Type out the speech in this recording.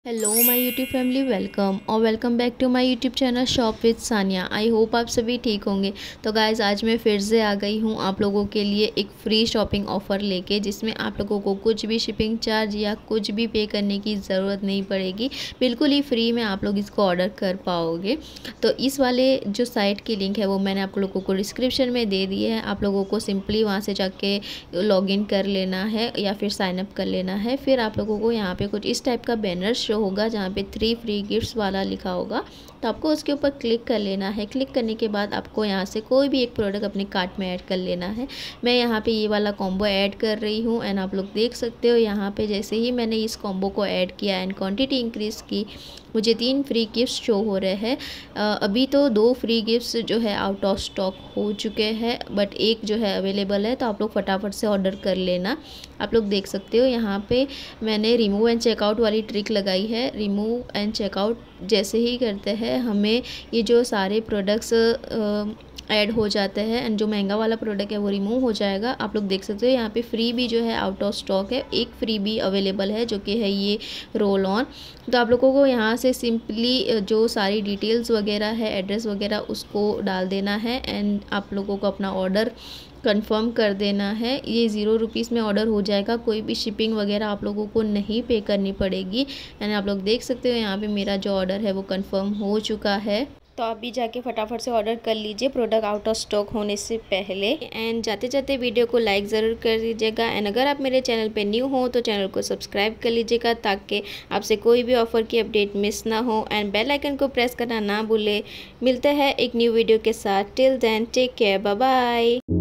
Hello my YouTube family, welcome और welcome back to my YouTube channel shop with Sania. I hope आप सभी ठीक होंगे। तो गाइज़, आज मैं फिर से आ गई हूँ आप लोगों के लिए एक फ्री शॉपिंग ऑफ़र लेके, जिसमें आप लोगों को कुछ भी शिपिंग चार्ज या कुछ भी पे करने की ज़रूरत नहीं पड़ेगी। बिल्कुल ही फ्री में आप लोग इसको ऑर्डर कर पाओगे। तो इस वाले जो साइट की लिंक है वो मैंने आप लोगों को डिस्क्रिप्शन में दे दी है। आप लोगों को सिंपली वहाँ से जाके लॉगिन कर लेना है या फिर साइनअप कर लेना है। फिर आप लोगों को यहाँ पे कुछ इस टाइप का बैनर शो होगा जहाँ पे 3 फ्री गिफ्ट्स वाला लिखा होगा। तो आपको उसके ऊपर क्लिक कर लेना है। क्लिक करने के बाद आपको यहाँ से कोई भी एक प्रोडक्ट अपने कार्ट में ऐड कर लेना है। मैं यहाँ पे ये वाला कॉम्बो ऐड कर रही हूँ एंड आप लोग देख सकते हो यहाँ पे जैसे ही मैंने इस कॉम्बो को ऐड किया एंड क्वांटिटी इंक्रीज़ की, मुझे 3 फ्री गिफ्ट्स शो हो रहे हैं। अभी तो 2 फ्री गिफ्ट्स जो है आउट ऑफ स्टॉक हो चुके हैं, बट एक जो है अवेलेबल है। तो आप लोग फटाफट से ऑर्डर कर लेना। आप लोग देख सकते हो यहाँ पे मैंने रिमूव एंड चेकआउट वाली ट्रिक लगाई है। रिमूव एंड चेकआउट जैसे ही करते हैं हमें ये जो सारे प्रोडक्ट्स ऐड हो जाते हैं एंड जो महंगा वाला प्रोडक्ट है वो रिमूव हो जाएगा। आप लोग देख सकते हो यहाँ पे फ्री भी जो है आउट ऑफ स्टॉक है। एक फ्री भी अवेलेबल है जो कि है ये रोल ऑन। तो आप लोगों को यहाँ से सिंपली जो सारी डिटेल्स वगैरह है, एड्रेस वगैरह, उसको डाल देना है एंड आप लोगों को अपना ऑर्डर कंफर्म कर देना है। ये 0 रुपीज़ में ऑर्डर हो जाएगा। कोई भी शिपिंग वगैरह आप लोगों को नहीं पे करनी पड़ेगी। एंड आप लोग देख सकते हो यहाँ पे मेरा जो ऑर्डर है वो कंफर्म हो चुका है। तो आप भी जाके फटाफट से ऑर्डर कर लीजिए प्रोडक्ट आउट ऑफ स्टॉक होने से पहले। एंड जाते जाते वीडियो को लाइक ज़रूर कर दीजिएगा। एंड अगर आप मेरे चैनल पे न्यू हो तो चैनल को सब्सक्राइब कर लीजिएगा ताकि आपसे कोई भी ऑफ़र की अपडेट मिस ना हो। एंड बेल आइकन को प्रेस करना ना भूले। मिलते हैं एक न्यू वीडियो के साथ। Till then take care, bye bye.